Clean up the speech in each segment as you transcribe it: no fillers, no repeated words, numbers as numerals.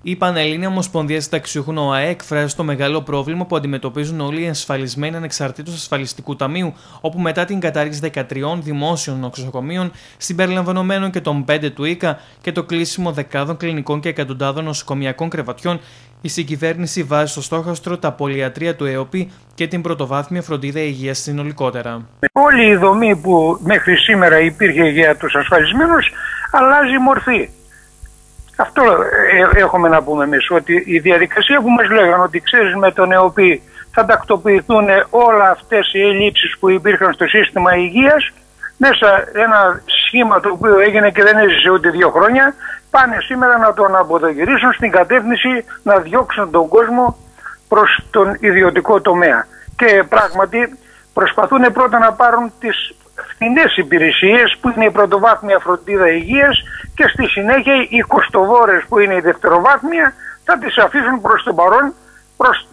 Η Πανελλήνια Ομοσπονδία Συνταξιούχων ΟΑΕ εκφράζει το μεγάλο πρόβλημα που αντιμετωπίζουν όλοι οι ασφαλισμένοι ανεξαρτήτως ασφαλιστικού ταμείου, όπου μετά την κατάργηση 13 δημόσιων νοσοκομείων, συμπεριλαμβανομένων και των 5 του ΙΚΑ και το κλείσιμο δεκάδων κλινικών και εκατοντάδων νοσοκομιακών κρεβατιών, η συγκυβέρνηση βάζει στο στόχαστρο τα πολυιατρία του ΕΟΠΗ και την πρωτοβάθμια φροντίδα υγείας συνολικότερα. Όλη η δομή που μέχρι σήμερα υπήρχε για τους ασφαλισμένους αλλάζει μορφή. Αυτό έχουμε να πούμε εμείς, ότι η διαδικασία που μας λέγανε ότι ξέρεις με τον ΕΟΠΗ θα τακτοποιηθούν όλα αυτές οι ελλείψεις που υπήρχαν στο σύστημα υγείας, μέσα ένα σχήμα το οποίο έγινε και δεν έζησε ούτε 2 χρόνια, πάνε σήμερα να τον αποδογυρίσουν στην κατεύθυνση να διώξουν τον κόσμο προς τον ιδιωτικό τομέα. Και πράγματι προσπαθούν πρώτα να πάρουν τις φθηνές υπηρεσίες που είναι η πρωτοβάθμια φροντίδα υγείας και στη συνέχεια οι κοστοβόρες που είναι η δευτεροβάθμια θα τις αφήσουν προς το παρόν προς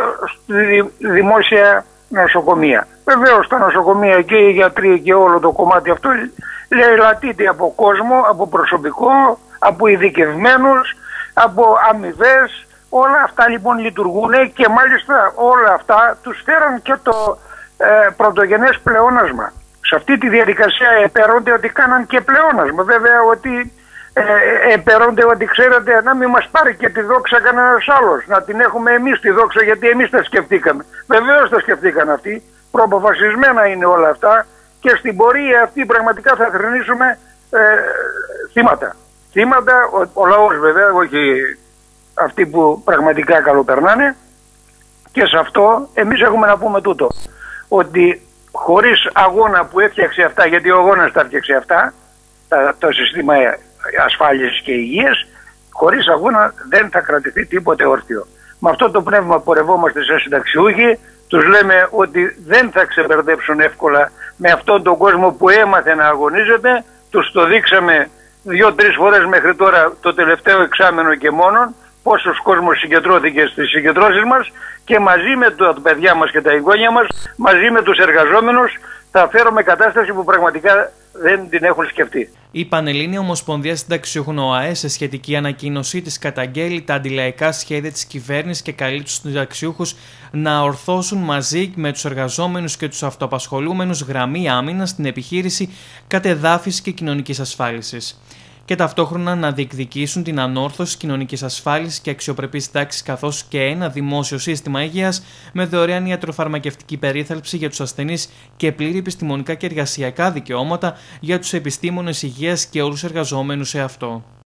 τη δημόσια νοσοκομεία. Βεβαίως τα νοσοκομεία και οι γιατροί και όλο το κομμάτι αυτό λαιλατείται από κόσμο, από προσωπικό, από ειδικευμένους, από αμοιβές. Όλα αυτά λοιπόν λειτουργούν και μάλιστα όλα αυτά τους φέραν και το πρωτογενές πλεόνασμα. Σε αυτή τη διαδικασία επερώνται ότι κάναν και πλεόνασμα. Βέβαια ότι επερώνται ότι ξέρετε να μην μας πάρει και τη δόξα κανένας άλλος. Να την έχουμε εμείς τη δόξα γιατί εμείς τα σκεφτήκαμε. Βεβαίως τα σκεφτήκαν αυτοί. Προποφασισμένα είναι όλα αυτά και στην πορεία αυτή πραγματικά θα θρηνήσουμε θύματα. Θύματα, ο λαός βέβαια, όχι αυτοί που πραγματικά καλοπερνάνε. Και σε αυτό εμείς έχουμε να πούμε τούτο. Ότι χωρίς αγώνα που έφτιαξε αυτά, γιατί ο αγώνας τα έφτιαξε αυτά, το σύστημα ασφάλειας και υγείας, χωρίς αγώνα δεν θα κρατηθεί τίποτε όρθιο. Με αυτό το πνεύμα πορευόμαστε σαν συνταξιούχοι, τους λέμε ότι δεν θα ξεπερδέψουν εύκολα με αυτόν τον κόσμο που έμαθε να αγωνίζεται, τους το δείξαμε 2-3 φορές μέχρι τώρα το τελευταίο εξάμενο και μόνον, πόσος κόσμος συγκεντρώθηκε στις συγκεντρώσεις μας και μαζί με τα παιδιά μας και τα εγγόνια μας, μαζί με τους εργαζόμενους, θα φέρουμε κατάσταση που πραγματικά δεν την έχουν σκεφτεί. Η Πανελλήνια Ομοσπονδία Συνταξιούχων ΟΑΕ σε σχετική ανακοίνωσή της καταγγέλει τα αντιλαϊκά σχέδια της κυβέρνησης και καλεί τους συνταξιούχους να ορθώσουν μαζί με τους εργαζόμενους και τους αυτοαπασχολούμενους γραμμή άμυνας στην επιχείρηση κατεδάφισης και κοινωνικής ασφάλισης. Και ταυτόχρονα να διεκδικήσουν την ανόρθωση κοινωνικής ασφάλισης και αξιοπρεπής τάξης καθώς και ένα δημόσιο σύστημα υγείας με δωρεάν ιατροφαρμακευτική περίθαλψη για τους ασθενείς και πλήρη επιστημονικά και εργασιακά δικαιώματα για τους επιστήμονες υγείας και όλους τους εργαζόμενους σε αυτό.